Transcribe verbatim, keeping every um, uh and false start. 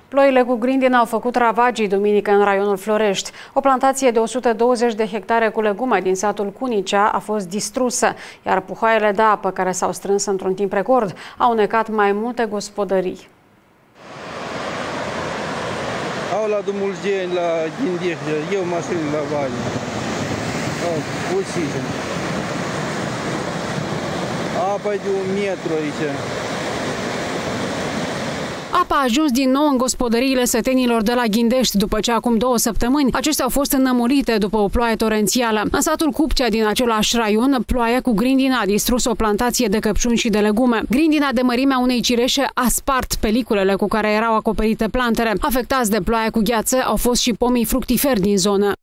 Ploile cu grindină au făcut ravagii duminică în raionul Florești. O plantație de o sută douăzeci de hectare cu legume din satul Cunicea a fost distrusă, iar puhoaiele de apă care s-au strâns într-un timp record au necat mai multe gospodării. Au la Dumulgeni, la Ghindești, eu mașini la Vali. Au usice. Apa de un metru aici. Apa a ajuns din nou în gospodăriile sătenilor de la Ghindești, după ce acum două săptămâni acestea au fost înnămurite după o ploaie torențială. În satul Cupcea din același raion, ploaia cu grindina a distrus o plantație de căpșuni și de legume. Grindina de mărimea unei cireșe a spart peliculele cu care erau acoperite plantele. Afectați de ploaie cu gheață au fost și pomii fructiferi din zonă.